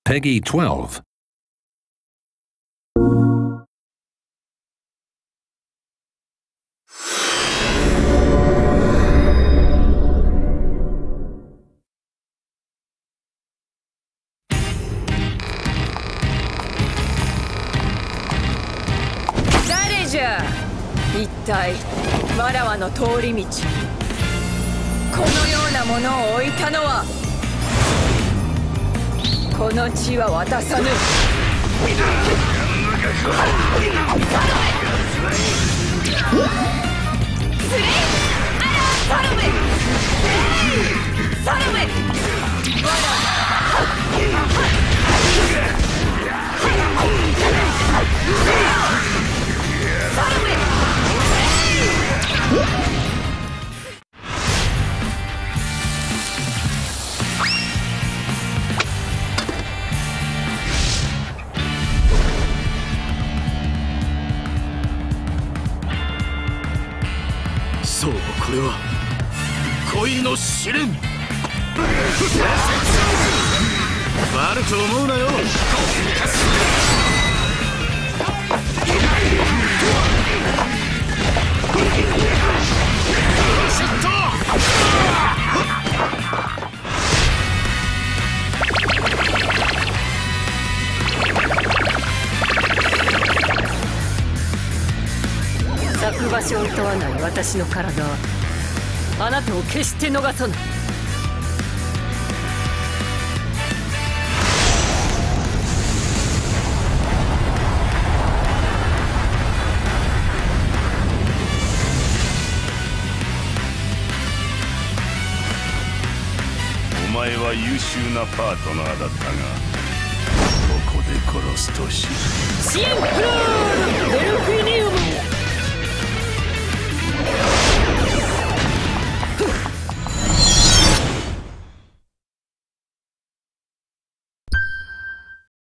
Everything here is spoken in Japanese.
Peggy 12. 誰じゃ一体わらわの通り道にこのようなものを置いたのは。この地は渡さぬ。 そう、これは恋の試練。悪く思うなよ。 咲く場所を問わない私の体はあなたを決して逃さない。 お前は優秀なパートナーだったが、ここで殺すとし。 シエンプロールデルフィ